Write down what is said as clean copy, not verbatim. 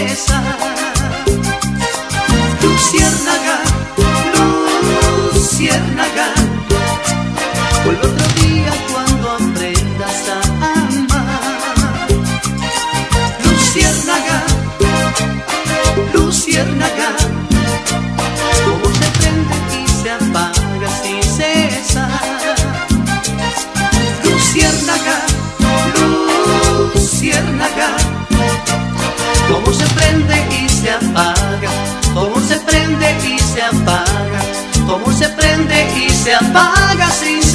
cesa. Luciérnaga, luciérnaga, vuelve otro día cuando aprendas a amar. Luciérnaga, luciérnaga, cómo se prende y se apaga sin cesar. Luciérnaga, luciérnaga, cómo se prende y se apaga, cómo se prende y se apaga, cómo se prende y se apaga sin